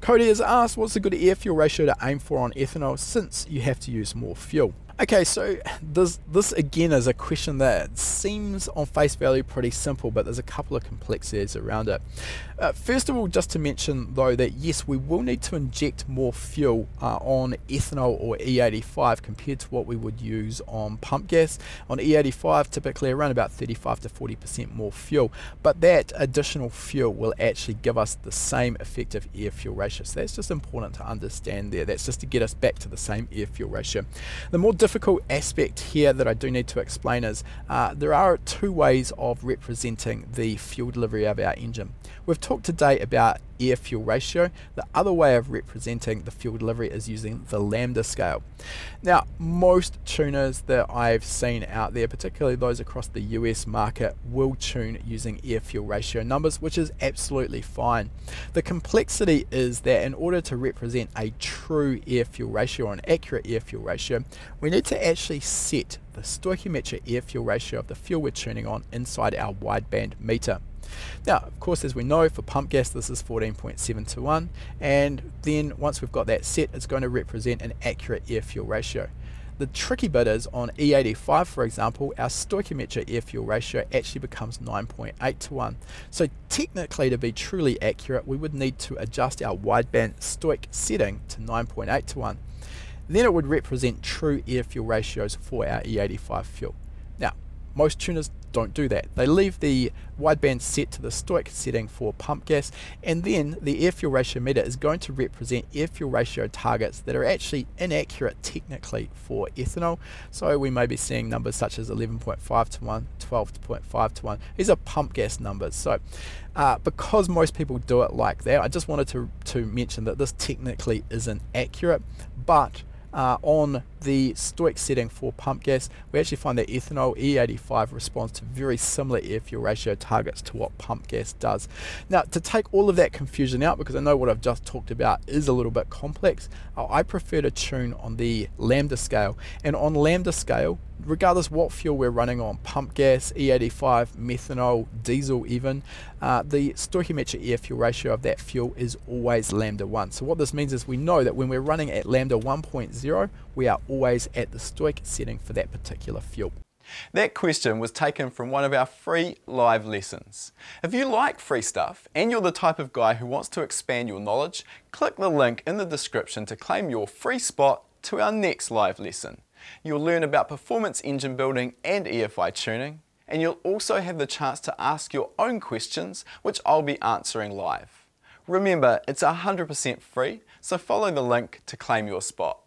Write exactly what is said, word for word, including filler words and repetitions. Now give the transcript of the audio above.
Cody has asked, what's a good air-fuel ratio to aim for on ethanol since you have to use more fuel? Okay, so this, this again is a question that seems on face value pretty simple, but there's a couple of complexities around it. Uh, first of all, just to mention though that yes, we will need to inject more fuel uh, on ethanol or E eighty-five compared to what we would use on pump gas. On E eighty-five, typically around about thirty-five to forty percent more fuel, but that additional fuel will actually give us the same effective air-fuel ratio. So that's just important to understand there. That's just to get us back to the same air-fuel ratio. The more difficult aspect here that I do need to explain is uh, there are two ways of representing the fuel delivery of our engine. We've talked today about air-fuel ratio. The other way of representing the fuel delivery is using the lambda scale. Now, most tuners that I've seen out there, particularly those across the U S market, will tune using air-fuel ratio numbers, which is absolutely fine. The complexity is that in order to represent a true air-fuel ratio or an accurate air-fuel ratio, we need to actually set the stoichiometric air-fuel ratio of the fuel we're tuning on inside our wideband meter. Now, of course, as we know, for pump gas this is fourteen point seven to one, and then once we've got that set, it's going to represent an accurate air-fuel ratio. The tricky bit is on E eighty-five, for example, our stoichiometric air-fuel ratio actually becomes nine point eight to one. So technically, to be truly accurate, we would need to adjust our wideband stoic setting to nine point eight to one. Then it would represent true air-fuel ratios for our E eighty-five fuel. Now, most tuners don't do that. They leave the wideband set to the stoic setting for pump gas, and then the air-fuel ratio meter is going to represent air-fuel ratio targets that are actually inaccurate technically for ethanol. So we may be seeing numbers such as eleven point five to one, twelve point five to one. These are pump gas numbers. So uh, because most people do it like that, I just wanted to, to mention that this technically isn't accurate, but Uh, on the stoic setting for pump gas, we actually find that ethanol E eighty-five responds to very similar air-fuel ratio targets to what pump gas does. Now, to take all of that confusion out, because I know what I've just talked about is a little bit complex, uh, I prefer to tune on the lambda scale. And on lambda scale, regardless what fuel we're running on, pump gas, E eighty-five, methanol, diesel even, uh, the stoichiometric air-fuel ratio of that fuel is always lambda one. So what this means is we know that when we're running at lambda one point zero, we are always at the stoic setting for that particular fuel. That question was taken from one of our free live lessons. If you like free stuff and you're the type of guy who wants to expand your knowledge, click the link in the description to claim your free spot to our next live lesson. You'll learn about performance engine building and E F I tuning, and you'll also have the chance to ask your own questions, which I'll be answering live. Remember, it's one hundred percent free, so follow the link to claim your spot.